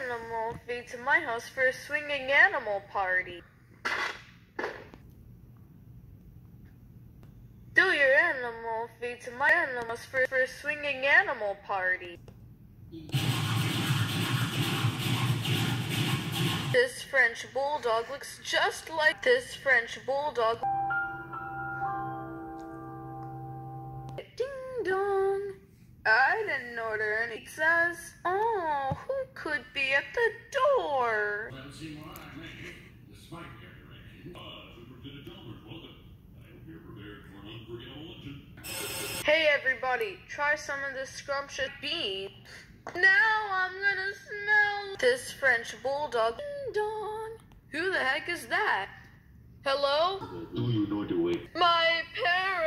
animal feed to my house for a swinging animal party. Do your animal feed to my animals for a swinging animal party. This French bulldog looks just like this French bulldog. Ding dong. I didn't order any pizzas. Oh, who could be at the door? Hey everybody, try some of this scrumptious beef. Now I'm gonna smell this French bulldog. Ding dong. Who the heck is that? Hello? Do you know the way? My parents.